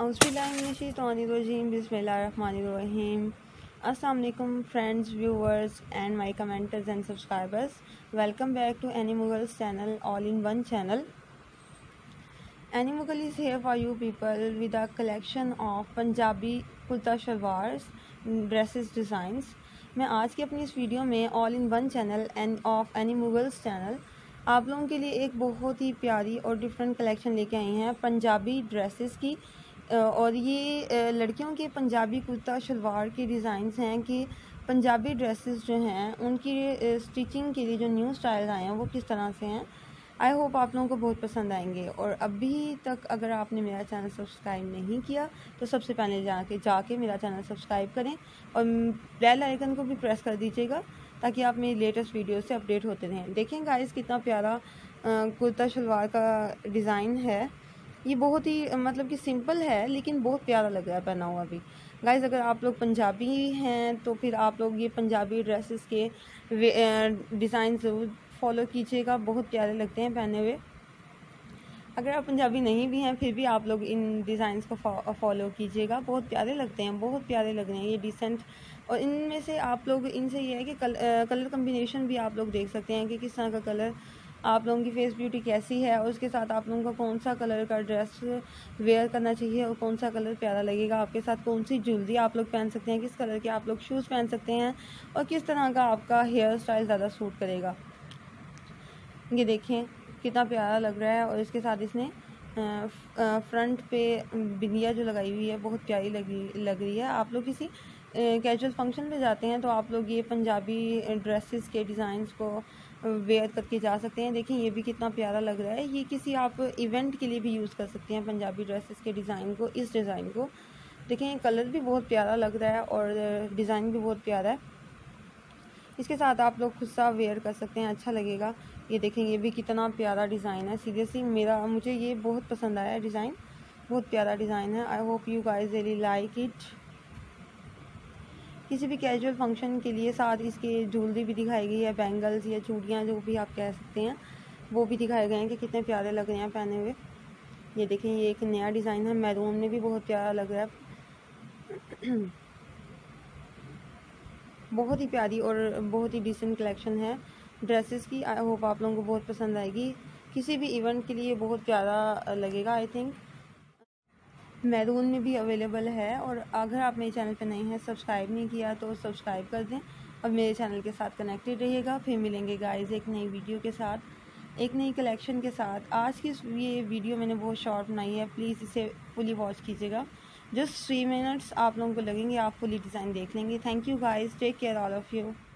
औज़ुबिल्लाहिमिनश्शैतानिर्रजीम बिस्मिल्लाहिर्रहमानिर्रहीम। अस्सलाम वालेकुम friends, viewers and my commenters and subscribers. Welcome back to any Mughals channel, all in one channel. Any Mughal is here for you people with a collection of Punjabi kurta shalwars, dresses designs. मैं आज की अपनी इस video में all in one channel and of any Mughals channel आप लोगों के लिए एक बहुत ही प्यारी और डिफरेंट कलेक्शन लेके आई हैं पंजाबी ड्रेसेस की. और ये लड़कियों के पंजाबी कुर्ता शलवार के डिज़ाइंस हैं कि पंजाबी ड्रेसेस जो हैं उनकी स्टिचिंग के लिए जो न्यू स्टाइल आए हैं वो किस तरह से हैं. आई होप आप लोगों को बहुत पसंद आएंगे. और अभी तक अगर आपने मेरा चैनल सब्सक्राइब नहीं किया तो सबसे पहले जाके मेरा चैनल सब्सक्राइब करें और बेल आइकन को भी प्रेस कर दीजिएगा ताकि आप मेरी लेटेस्ट वीडियो से अपडेट होते रहें. देखें गाइस कितना प्यारा कुर्ता शलवार का डिज़ाइन है. ये बहुत ही मतलब कि सिंपल है लेकिन बहुत प्यारा लग रहा है पहना हुआ भी. गाइस अगर आप लोग पंजाबी हैं तो फिर आप लोग ये पंजाबी ड्रेसेस के डिज़ाइन ज़रूर फॉलो कीजिएगा, बहुत प्यारे लगते हैं पहने हुए. अगर आप पंजाबी नहीं भी हैं फिर भी आप लोग इन डिज़ाइंस को फॉलो कीजिएगा, बहुत प्यारे लगते हैं, बहुत प्यारे लग रहे हैं ये डिसेंट. और इनमें से आप लोग इनसे ये है कि कलर कम्बिनेशन भी आप लोग देख सकते हैं कि किस तरह का कलर आप लोगों की फेस ब्यूटी कैसी है और उसके साथ आप लोगों को कौन सा कलर का ड्रेस वेयर करना चाहिए और कौन सा कलर प्यारा लगेगा आपके साथ. कौन सी ज्वेलरी आप लोग पहन सकते हैं, किस कलर के आप लोग शूज़ पहन सकते हैं और किस तरह का आपका हेयर स्टाइल ज़्यादा सूट करेगा. ये देखें कितना प्यारा लग रहा है. और इसके साथ इसने फ्रंट पे बिंदिया जो लगाई हुई है बहुत प्यारी लग रही है. आप लोग किसी कैजुअल फंक्शन पे जाते हैं तो आप लोग ये पंजाबी ड्रेसेस के डिज़ाइंस को वेयर करके जा सकते हैं. देखें ये भी कितना प्यारा लग रहा है. ये किसी आप इवेंट के लिए भी यूज़ कर सकते हैं पंजाबी ड्रेसेस के डिज़ाइन को. इस डिज़ाइन को देखें कलर भी बहुत प्यारा लग रहा है और डिज़ाइन भी बहुत प्यारा है. इसके साथ आप लोग खुद सा वेयर कर सकते हैं, अच्छा लगेगा. ये देखें ये भी कितना प्यारा डिज़ाइन है. सीरियसली मुझे ये बहुत पसंद आया डिज़ाइन, बहुत प्यारा डिज़ाइन है. I hope you guys really like it. किसी भी कैजुअल फंक्शन के लिए साथ इसके ज्वेलरी भी दिखाई गई है, बैंगल्स या चूड़ियाँ जो भी आप कह सकते हैं वो भी दिखाए गए हैं कि कितने प्यारे लग रहे हैं पहने हुए. ये देखें ये एक नया डिज़ाइन है, मैरून में भी बहुत प्यारा लग रहा है. बहुत ही प्यारी और बहुत ही डिसेंट कलेक्शन है ड्रेसेस की. आई होप आप लोगों को बहुत पसंद आएगी. किसी भी इवेंट के लिए बहुत प्यारा लगेगा. आई थिंक मैरून में भी अवेलेबल है. और अगर आप मेरे चैनल पे नए हैं, सब्सक्राइब नहीं किया तो सब्सक्राइब कर दें और मेरे चैनल के साथ कनेक्टेड रहिएगा. फिर मिलेंगे गाइस एक नई वीडियो के साथ, एक नई कलेक्शन के साथ. आज की ये वीडियो मैंने बहुत शॉर्ट बनाई है, प्लीज़ इसे फुली वॉच कीजिएगा. जस्ट 3 मिनट्स आप लोगों को लगेंगे, आप फुली डिज़ाइन देख लेंगे. Thank you guys, take care all of you.